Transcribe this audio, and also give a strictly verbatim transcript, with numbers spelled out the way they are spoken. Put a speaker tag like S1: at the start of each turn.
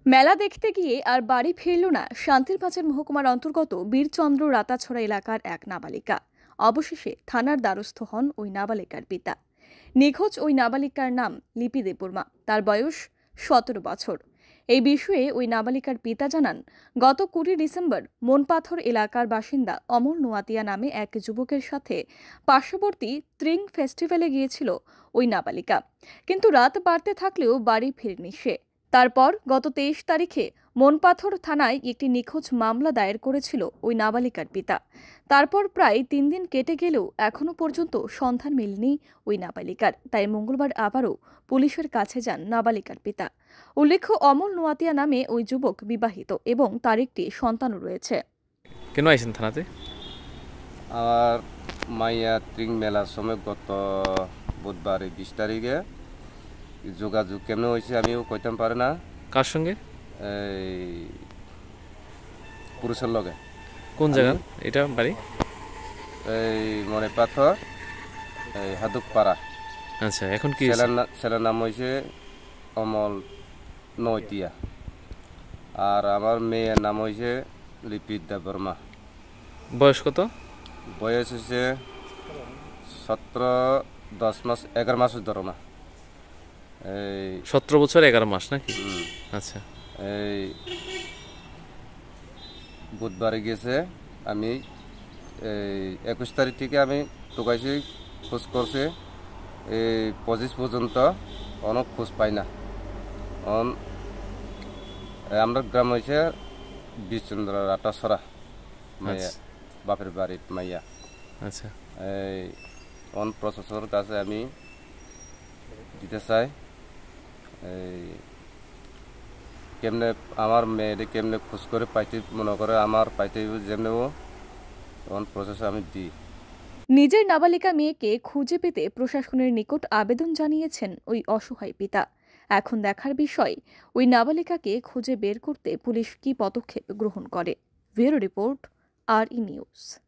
S1: মেলা দেখতে গিয়ে আর বাড়ি ফিরল না শান্তিরবাজার মহকুমার অন্তর্গত বীরচন্দ্র রাতাছড়া এলাকার এক নাবালিকা। অবশেষে থানার দ্বারস্থ হন ওই নাবালিকার পিতা। নিখোঁজ ওই নাবালিকার নাম লিপি দেববর্মা। তার বয়স সতেরো বছর। এই বিষয়ে ওই নাবালিকার পিতা জানান, গত কুড়ি ডিসেম্বর মনপাথর এলাকার বাসিন্দা অমল নোয়াতিয়া নামে এক যুবকের সাথে পার্শ্ববর্তী ত্রিং ফেস্টিভ্যালে গিয়েছিল ওই নাবালিকা, কিন্তু রাত বাড়তে থাকলেও বাড়ি ফেরেনি সে। তারপর গত তেইশ তারিখে মনপাথর থানায় একটি নিখোঁজ মামলা দায়ের করেছিল ওই নাবালিকার পিতা। তারপর প্রায় তিন দিন কেটে গেলেও এখনো পর্যন্ত সন্ধান মেলেনি ওই নাবালিকার। তাই মঙ্গলবার আবারও পুলিশের কাছে যান নাবালিকার পিতা। উল্লেখ্য, অমল নোয়াতিয়া নামে ওই যুবক বিবাহিত এবং তার একটি সন্তানও রয়েছে।
S2: কেন আইছেন থানাতে?
S3: আমার মাইয়া ত্রিং মেলার সময় গত বুধবার বিশ তারিখে যোগাযোগ কেমন হয়েছে আমিও কইতাম পারে না।
S2: কার সঙ্গে?
S3: এই পুরুষের লগে।
S2: কোন জায়গা এটা বাড়ি?
S3: এই মনে পাথর, এই হাদুকপাড়া।
S2: আচ্ছা, এখন কি
S3: ছেলের না ছেলের নাম হয়েছে অমল নৈতিয়া, আর আমার মেয়ের নাম হয়েছে লিপি দেববর্মা।
S2: বয়স কত?
S3: বয়স হচ্ছে সতেরো দশ মাস এগারো মাস ধরো না। এই
S2: সতেরো বছর এগারো মাস নাকি? আচ্ছা,
S3: এই বুধবারে গেছে। আমি এই একুশ তারিখ থেকে আমি টোকাইছি, খোঁজ করছে। এই পঁচিশ পর্যন্ত অনেক খোঁজ পাই না। অন আমরা গ্রাম হয়েছে বীরচন্দ্র রাতাছড়া মাইয়া, বাপের বাড়ির মাইয়া।
S2: আচ্ছা,
S3: এই অন প্রশাসনের কাছে আমি দিতে চাই, এই কেমনে আমার মেয়েদের কেমনে খোঁজ করে পাইতে মনে করে আমার পাইতে যেমনি অন প্রসেস আমি দিই।
S1: নিজের নাবালিকা মেয়েকে খুঁজে পেতে প্রশাসনের নিকট আবেদন জানিয়েছেন ওই অসহায় পিতা। এখন দেখার বিষয়, ওই নাবালিকাকে খুঁজে বের করতে পুলিশ কী পদক্ষেপ গ্রহণ করে। ব্যুরো রিপোর্ট, আর ই নিউজ।